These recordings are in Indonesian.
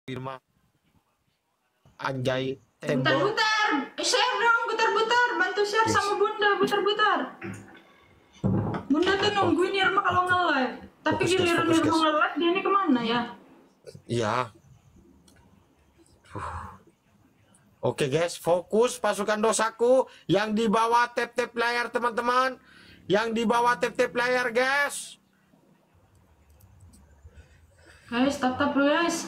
Irma. Anjay, tembok. Butar-butar, share dong, butar-butar, bantu share sama Bunda, butar-butar. Bunda tuh nungguin Irma kalau nge-live, tapi giliran Irma nge-live dia ini kemana ya? Iya. Oke guys, fokus pasukan dosaku yang di bawah tap-tap layar teman-teman. Yang di bawah tap-tap layar guys. Guys, tetap guys.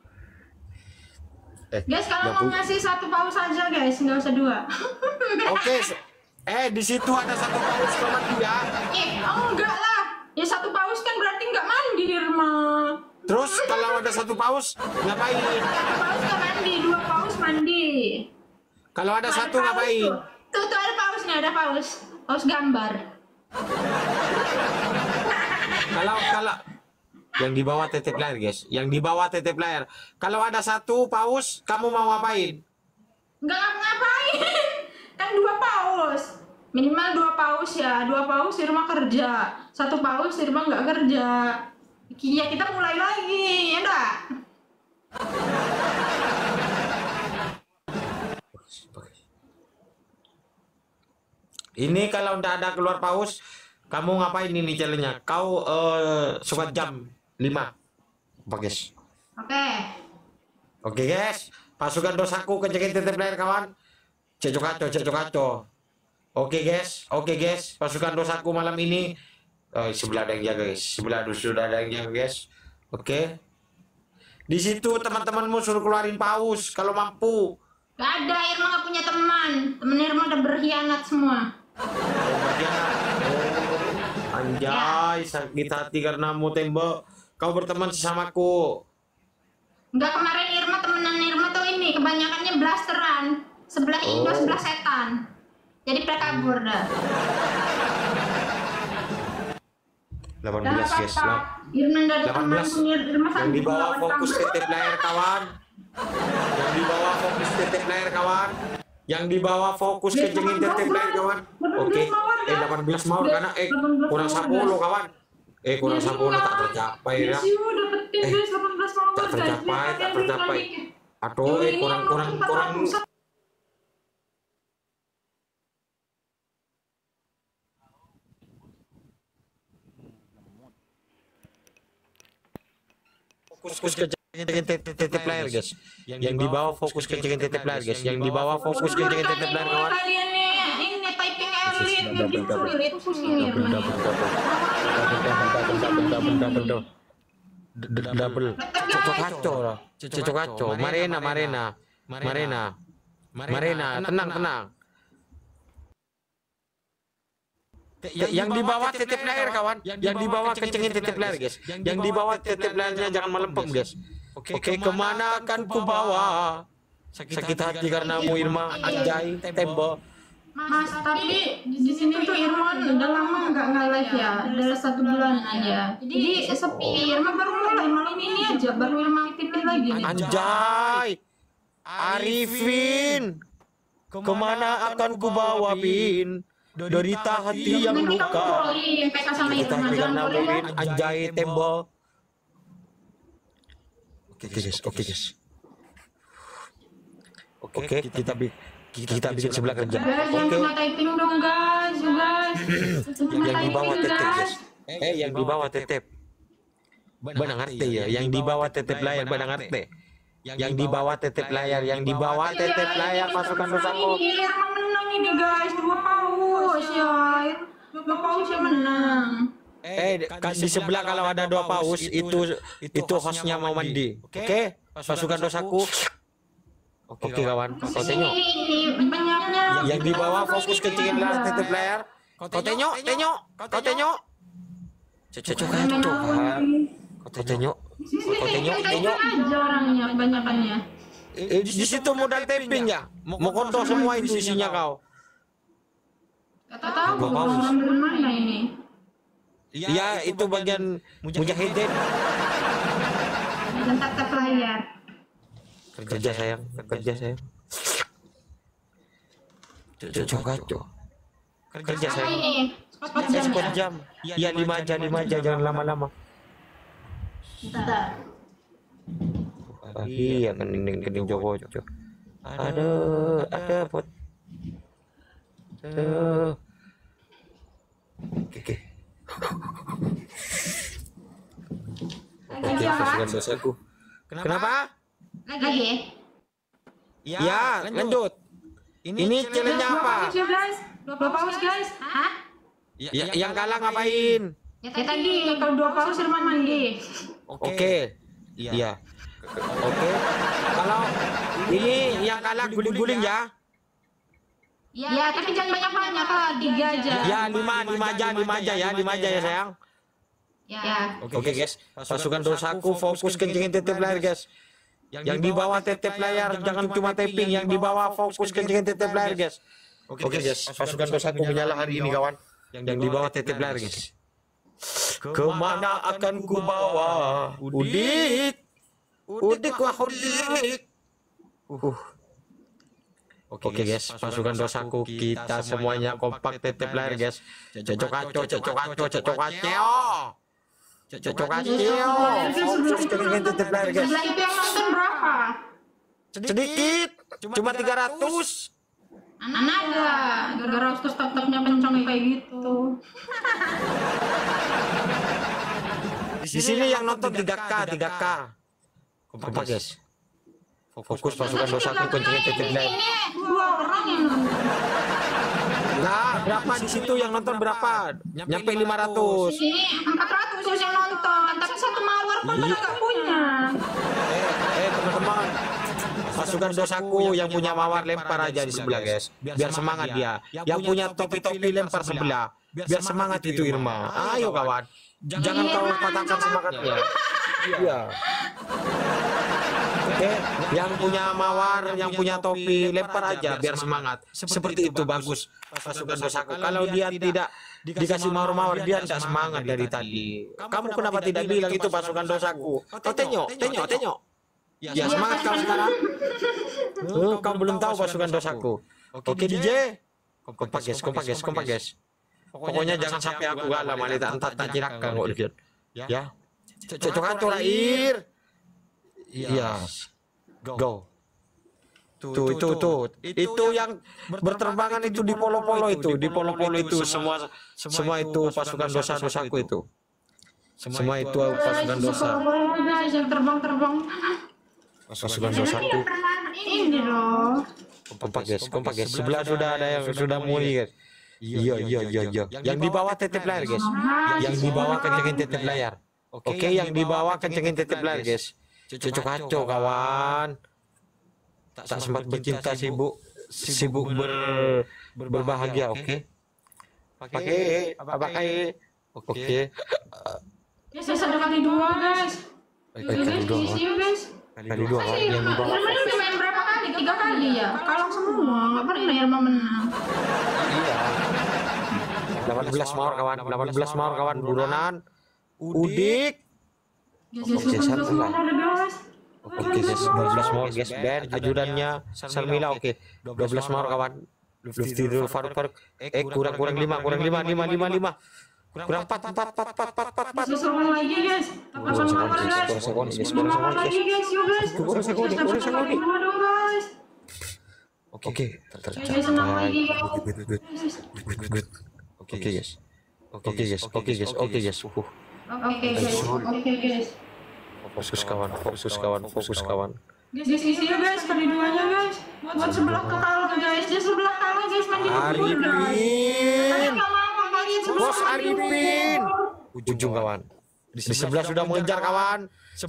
Guys, kalau mau ngasih satu paus aja guys, nggak usah dua. Oke, di situ ada satu paus teman dia. Enggak lah. Ya satu paus kan berarti nggak mandi Irma. Terus kalau ada satu paus ngapain? Satu paus nggak mandi, dua paus mandi. Kalau ada satu ngapain? Tuh ada pausnya, ada paus. Paus gambar. Kalau yang di bawah titip layar guys, yang di bawah titip layar. Kalau ada satu paus, kamu mau ngapain? Nggak ngapain, kan dua paus. Minimal dua paus ya, dua paus Irma kerja. Satu paus Irma nggak kerja. Ya kita mulai lagi, ya enggak? Ini kalau udah ada keluar paus, kamu ngapain ini challenge-nya? Kau sukat jam 5. Apa guys? Oke guys, pasukan dosaku kencengin titip layar kawan. Cecok kaco. Oke guys, pasukan dosaku malam ini sebelah ada yang jaga guys, sebelah sudah ada yang jaga guys. Oke. Di situ teman-temanmu suruh keluarin paus kalau mampu. Gak ada, Irma gak punya teman. Temen Irma udah berkhianat semua. Anjay, sakit hati karena mau tembok. Kau berteman sesamaku. Enggak, kemarin Irma temenan Irma tuh ini kebanyakannya blasteran. Sebelah Indo, sebelah setan. Jadi pada kabur dah. 18 guys. Irma udah ada teman, Irma yang di bawah fokus titip layar kawan. Yang di bawah fokus titip layar kawan. Yang di bawah fokus kencengin titip layar kawan. Oke. 18 mau karena kurang 10 kawan. Kurang 10 tak tercapai ya. Tak tercapai. Aduh, kurang. Fokus kencengin titip layar guys. Yang di bawah fokus kencengin titip layar guys. Yang di bawah fokus kencengin titip layar kawan. Ini typing elit itu pusing double cocok kaco. Marina tenang. Yang di bawah titip layar kawan, yang di bawah kencengin titip layar guys. Yang di bawah titip layarnya jangan melempem guys. Oke, kemana akan ku bawa? Sakit hati karena mu Irma, anjay, tembok. Mas, tapi di sini tuh Irma udah lama nggak nge-live ya, udah 1 bulan aja. Jadi sepi. Irma baru mulai malam ini aja, baru Irma aktifin lagi nih. Anjay, Arifin, kemana akan ku bawa Bin? Derita hati yang luka. Kita karena Bin, anjay, tembok. Oke guys. Oke, kita bikin sebelah kerja. Jangan kena typing dong guys. Yang di bawah titip guys. Yang di bawah titip. Benar ngerti ya. Yang di bawah titip layar benar ngerti. Yang di bawah titip layar, yang di bawah titip layar pasukan dosaku. Irma menang ini guys, 2 paus ya. 2 paus yang menang. Di sebelah kalau ada 2 paus itu hostnya mau mandi. Oke, pasukan dosaku. Oke kawan, kau tengok. Yang di bawah fokus kencengin titip layar. Kau tengok. Kau tengok. Kau tengok. Aja orangnya kebanyakannya. Di situ modal tapping ya. Mau kontrol semua itu isinya kau. Gak tahu orang mana ini. Ya itu bagian mujahidin. Dan tetap layar. Kerja sayang. Cocok kaco. Kerja sayang. Spot jam. Iya 5 aja jangan lama-lama. Bentar. Iya kening Joko. Ada pot. Oke. Lagi Pasukan apa? dosaku. Kenapa? Lagi. Ya, lanjut. Ini challenge Dua apa? paus ya guys. Dua paus guys. Hah? Ya, yang kalah ngapain? Ya tadi kalau dua paus Irma mandi. Oke. Iya. Oke. Kalau ini yang kalah guling-guling ya. Ya tapi jangan banyak-banyak lah, 3 aja. Ya, 5 aja ya sayang. Ya. Oke guys, pasukan dosaku fokus kencengin titip layar guys. Yang di bawah titip layar jangan cuma tapping, yang di bawah fokus kencengin titip layar guys. Oke guys, pasukan dosaku menyala hari ini kawan. Yang di bawah titip layar guys. Kemana akan ku bawa Udik wah Udik. Oke guys, pasukan dosaku kita semuanya kompak titip layar guys. Cocok kaco. Fokus kencengin titip layar guys. Sebelah itu yang nonton berapa? Sedikit, cuma 300. Anak ada, gara-gara stop-stopnya pencong kayak gitu. Di sini yang nonton 3K. Kompak guys. Fokus pasukan dosaku kencengin titip layar. Ini 2 orang yang nonton. Nah, berapa di situ yang nonton berapa? Nyampe 500. Ini 400 yang nonton, tapi satu mawar pun nggak punya. Teman-teman. Pasukan dosaku yang punya mawar lempar aja di sebelah guys. Biar semangat dia. Yang punya topi-topi lempar sebelah. Biar semangat itu Irma. Ayo kawan. Jangan kau patahkan semangatnya. Iya. Oke, yang punya mawar, yang punya topi lempar aja biar semangat. Seperti itu bagus pasukan dosaku. Kalau dia tidak dikasih mawar-mawar dia tidak semangat dari tadi. Kamu kenapa tidak bilang itu pasukan dosaku? Kau tengok. Ya semangat kau sekarang. Kau belum tahu pasukan dosaku. Oke DJ. Kompak guys. Pokoknya jangan sampai aku kalah malita entar tak ciraka kok lihat. Ya. Cocok terakhir. Iya. Go. Itu yang berterbangan itu di polo-polo itu semua itu pasukan dosaku itu. Semua itu pasukan dosa. Guys, yang terbang. Pasukan dosaku. Ini loh. Kompak guys. Sebelah sudah ada yang sudah mulai guys. Iya. Yang di bawah titip layar guys. Yang di bawah kencengin titip layar. Oke, yang di bawah kencengin titip layar guys. Cocok kaco kawan. Tak sempat bercinta sibuk berbahagia. Oke. Pakai. Oke. Ya saya kali 2 guys. Guys. Kali 2 kawan yang di bawah. Irma udah main berapa kali? 3 kali ya. Kalah semua. Nggak pernah Irma menang. Iya. 18 mawar kawan. Buronan. Udik. Oke, guys. Oke guys, 12 mawar guys. Ben ajudannya Sarmila. Oke. 12 mawar kawan. Lufti dulu Faruk. Kurang 5. Kurang 4. Sesuai lagi guys. 8 mawar guys. Kurang Lagi guys, yuk guys. Kurang sekali. Guys. Oke. Guys, senang lagi guys. Oke guys. Oke guys. Oke guys. Fokus kawan. Guys, isi ya guys, kali 2-nya guys. Buat sebelah kalah guys. Dia sebelah kalah guys, mandi kubur guys. Kalian nggak mau kalian sebelah Bos Arifin. Ujung kawan. Di sebelah sudah mengejar kawan.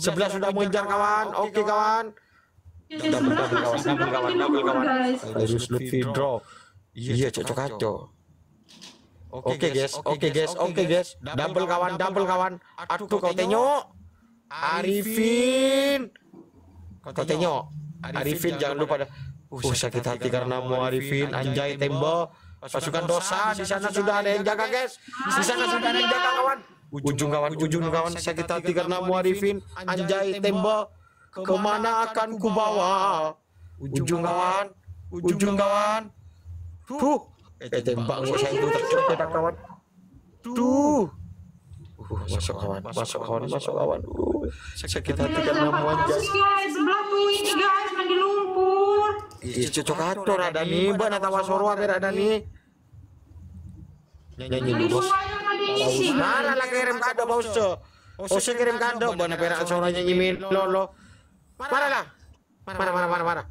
Oke kawan. Double kawan. Harus Lutfi draw. Iya cocok kaco. Oke guys. Double kawan. Aduh kau tengok. Arifin. Arifin jangan lupa. Sakit hati karena mau Arifin. Anjay tembok. Pasukan dosa di sana sudah ada yang jaga guys. Kawan. Ujung kawan. Sakit hati karena mau Arifin. Anjay tembok. Kemana akan ku bawa? Ujung kawan. Tembak saya itu tercepat kawan. Masuk kawan, masuk kawan, masuk kawan. Sakit hati karena Dapat muanjay. kasus guys, sebelah tuh ini guys lagi lumpur. Cocok atur ada nih, bana tawa soro ada nih. Nyanyi Tadi bos. dua yang ada isi. Mana lah kirim kado bos co. Ose kirim kado, bana perak soro nyanyi min lolo. Mana lah? Mana.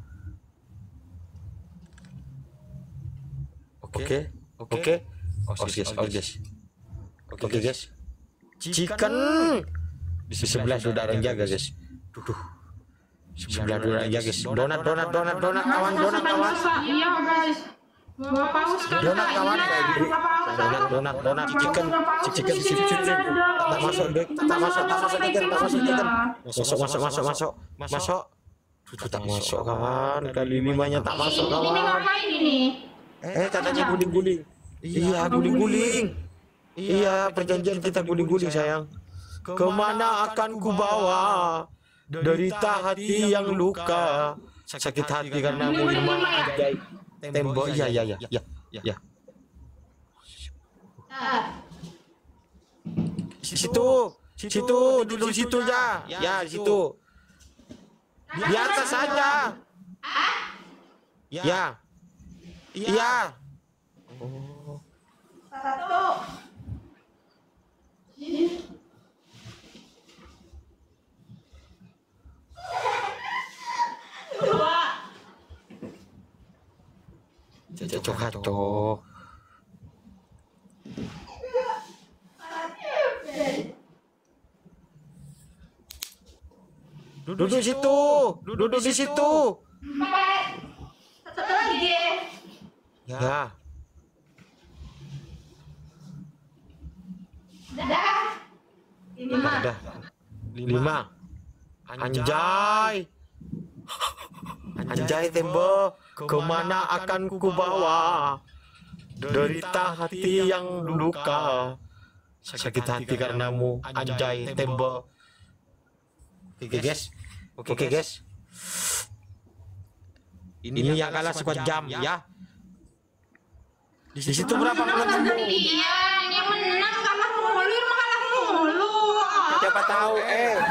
Oke. Oke guys. Chicken. Di sebelah sudah ada yang jaga guys. Sebelah sudah yang jaga guys. Donat kawan, donat kawan. Iya guys. Dua paus kan. Donat kawan kayak gini. Donat chicken. Tak masuk Masuk. Tak masuk kawan. Kali 5-nya tak masuk Ini kawan. ngapain ini? Katanya guling-guling. Iya, guling-guling. Iya, perjanjian kita guling-guling sayang. Kemana akan ku bawa derita hati yang luka, sakit hati karena mu anjay. Tembok ya. Situ, duduk situ ya. Ya, di situ. Di atas saja. Ya. Iya. Satu. Dua. Cocok. Duduk di situ. Empat. Satu lagi. Ya. Dah. Lima. Udah. 5. Anjay tembok. Kemana akan ku bawa derita hati yang luka, sakit hati karenamu anjay tembok. Oke guys. Ini yang kalah sekuat jam ya. Di situ berapa menit? Iya, yang menang kalah mulu, kalah mulu. Siapa tahu